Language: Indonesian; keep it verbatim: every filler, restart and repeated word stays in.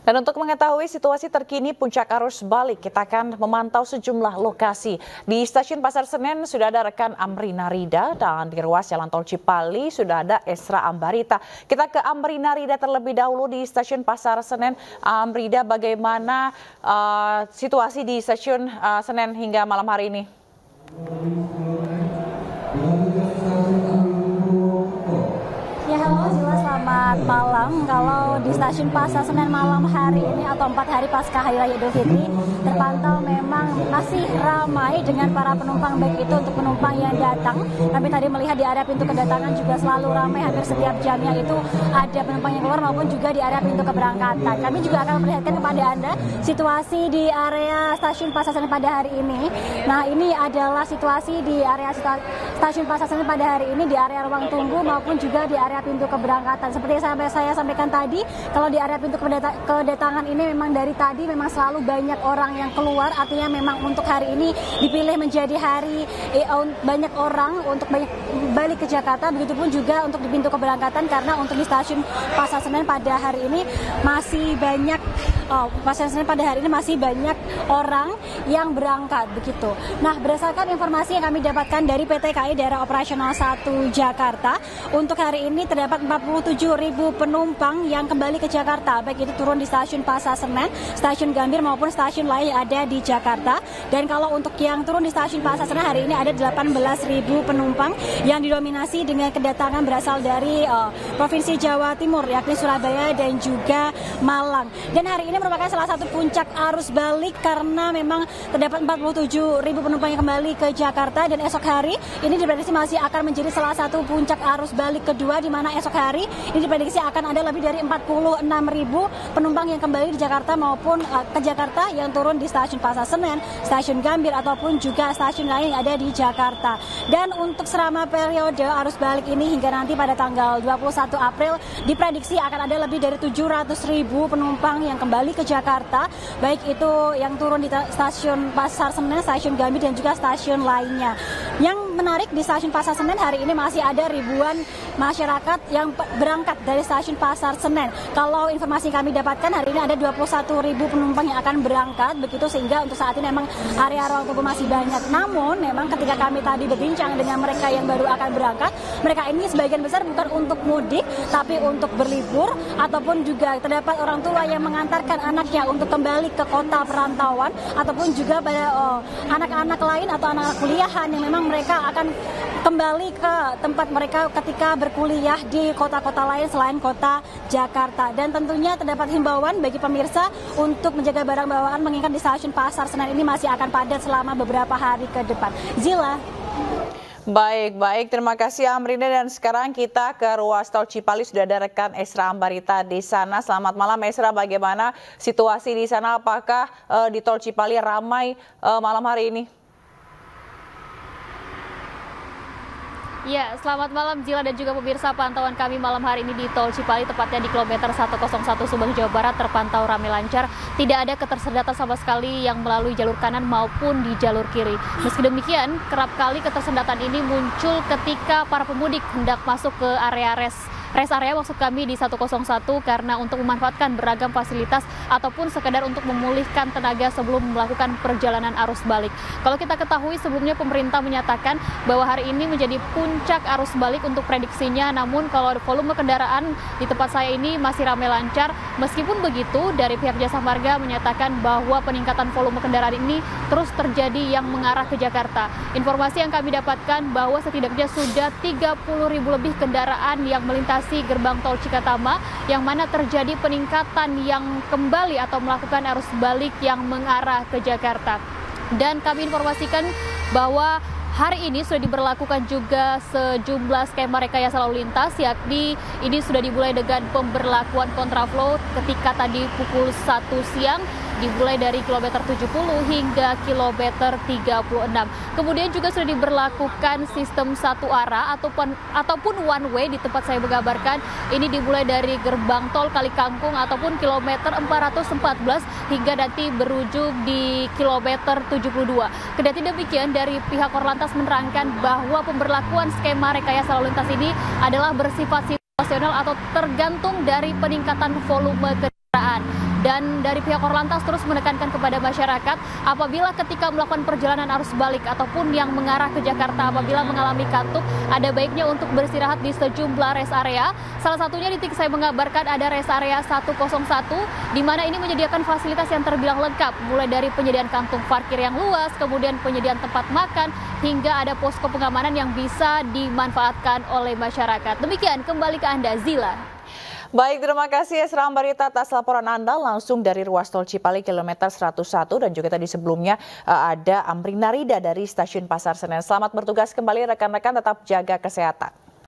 Dan untuk mengetahui situasi terkini puncak arus balik, kita akan memantau sejumlah lokasi. Di Stasiun Pasar Senen sudah ada rekan Amrina Rida, dan di ruas Jalan Tol Cipali sudah ada Esra Ambarita. Kita ke Amrina Rida terlebih dahulu di Stasiun Pasar Senen. Amrida, bagaimana uh, situasi di Stasiun uh, Senen hingga malam hari ini? Ya, halo Zila, selamat malam. Kalau di Stasiun Pasar Senen malam hari ini atau empat hari pasca Hari Raya Idul Fitri terpantau memang masih ramai dengan para penumpang, baik itu untuk penumpang yang datang. Kami tadi melihat di area pintu kedatangan juga selalu ramai, hampir setiap jamnya itu ada penumpang yang keluar maupun juga di area pintu keberangkatan. Kami juga akan memperlihatkan kepada Anda situasi di area Stasiun Pasar Senen pada hari ini. Nah, ini adalah situasi di area Stasiun Pasar Senen pada hari ini, di area ruang tunggu maupun juga di area pintu keberangkatan. Seperti yang sampai saya sampaikan tadi, kalau di area pintu kedatangan ini memang dari tadi memang selalu banyak orang yang keluar, artinya memang untuk hari ini dipilih menjadi hari eh, banyak orang untuk banyak balik ke Jakarta. Begitupun juga untuk di pintu keberangkatan, karena untuk di Stasiun Pasar Senen pada hari ini masih banyak oh, Pasar Senen pada hari ini masih banyak orang yang berangkat begitu. Nah, berdasarkan informasi yang kami dapatkan dari P T K I Daerah Operasional satu Jakarta, untuk hari ini terdapat empat puluh tujuh ribu penumpang yang kembali ke Jakarta, baik itu turun di Stasiun Pasar Senen, Stasiun Gambir maupun stasiun lain yang ada di Jakarta. Dan kalau untuk yang turun di Stasiun Pasar Senen hari ini ada delapan belas ribu penumpang yang didominasi dengan kedatangan berasal dari uh, Provinsi Jawa Timur, yakni Surabaya dan juga Malang. Dan hari ini merupakan salah satu puncak arus balik karena memang terdapat empat puluh tujuh ribu penumpang yang kembali ke Jakarta, dan esok hari ini diprediksi masih akan menjadi salah satu puncak arus balik kedua, di mana esok hari ini diprediksi akan ada lebih dari empat puluh enam ribu penumpang yang kembali di Jakarta maupun uh, ke Jakarta yang turun di Stasiun Pasar Senen, Stasiun Gambir ataupun juga stasiun lain yang ada di Jakarta. Dan untuk selama periode arus balik ini hingga nanti pada tanggal dua puluh satu April diprediksi akan ada lebih dari tujuh ratus ribu penumpang yang kembali ke Jakarta, baik itu yang turun di Stasiun Pasar Senen, Stasiun Gambir dan juga stasiun lainnya. Yang menarik di Stasiun Pasar Senen hari ini masih ada ribuan masyarakat yang berangkat dari Stasiun Pasar Senen. Kalau informasi yang kami dapatkan hari ini ada dua puluh satu ribu penumpang yang akan berangkat, begitu sehingga untuk saat ini memang area ruang tunggu masih banyak. Namun memang ketika kami tadi berbincang dengan mereka yang baru akan berangkat, mereka ini sebagian besar bukan untuk mudik tapi untuk berlibur, ataupun juga terdapat orang tua yang mengantarkan anaknya untuk kembali ke kota perantauan, ataupun juga pada oh, anak-anak lain atau anak kuliahan yang memang mereka akan kembali ke tempat mereka ketika berkuliah di kota-kota lain selain kota Jakarta. Dan tentunya terdapat himbauan bagi pemirsa untuk menjaga barang bawaan, mengingat di Stasiun Pasar Senen ini masih akan padat selama beberapa hari ke depan. Zila. Baik, baik. Terima kasih Amrina, dan sekarang kita ke ruas tol Cipali. Sudah ada rekan Esra Ambarita di sana. Selamat malam Esra, bagaimana situasi di sana? Apakah uh, di tol Cipali ramai uh, malam hari ini? Ya, selamat malam Zila dan juga pemirsa. Pantauan kami malam hari ini di Tol Cipali, tepatnya di kilometer seratus satu Subang, Jawa Barat, terpantau ramai lancar. Tidak ada ketersendatan sama sekali yang melalui jalur kanan maupun di jalur kiri. Meski demikian, kerap kali ketersendatan ini muncul ketika para pemudik hendak masuk ke area res. Rest area maksud kami di seratus satu, karena untuk memanfaatkan beragam fasilitas ataupun sekedar untuk memulihkan tenaga sebelum melakukan perjalanan arus balik. Kalau kita ketahui sebelumnya pemerintah menyatakan bahwa hari ini menjadi puncak arus balik untuk prediksinya, namun kalau volume kendaraan di tempat saya ini masih ramai lancar. Meskipun begitu, dari pihak Jasa Marga menyatakan bahwa peningkatan volume kendaraan ini terus terjadi yang mengarah ke Jakarta. Informasi yang kami dapatkan bahwa setidaknya sudah tiga puluh ribu lebih kendaraan yang melintasi gerbang tol Cikatama, yang mana terjadi peningkatan yang kembali atau melakukan arus balik yang mengarah ke Jakarta. Dan kami informasikan bahwa hari ini sudah diberlakukan juga sejumlah skema rekayasa lalu lintas, yakni ini sudah dimulai dengan pemberlakuan kontraflow ketika tadi pukul satu siang dimulai dari kilometer tujuh puluh hingga kilometer tiga puluh enam. Kemudian juga sudah diberlakukan sistem satu arah ataupun ataupun one way di tempat saya menggambarkan. Ini dimulai dari gerbang tol Kalikangkung ataupun kilometer empat ratus empat belas hingga nanti berujung di kilometer tujuh puluh dua. Kendati demikian, dari pihak Korlantas menerangkan bahwa pemberlakuan skema rekayasa lalu lintas ini adalah bersifat situasional atau tergantung dari peningkatan volume kendaraan. Dan dari pihak Korlantas terus menekankan kepada masyarakat apabila ketika melakukan perjalanan arus balik ataupun yang mengarah ke Jakarta apabila mengalami kantuk, ada baiknya untuk beristirahat di sejumlah rest area. Salah satunya di titik saya mengabarkan ada rest area seratus satu, di mana ini menyediakan fasilitas yang terbilang lengkap, mulai dari penyediaan kantung parkir yang luas, kemudian penyediaan tempat makan, hingga ada posko pengamanan yang bisa dimanfaatkan oleh masyarakat. Demikian, kembali ke Anda, Zila. Baik, terima kasih Esra Ambarita atas laporan Anda langsung dari ruas tol Cipali kilometer seratus satu, dan juga tadi sebelumnya ada Amrina Rida dari Stasiun Pasar Senen. Selamat bertugas kembali rekan-rekan, tetap jaga kesehatan.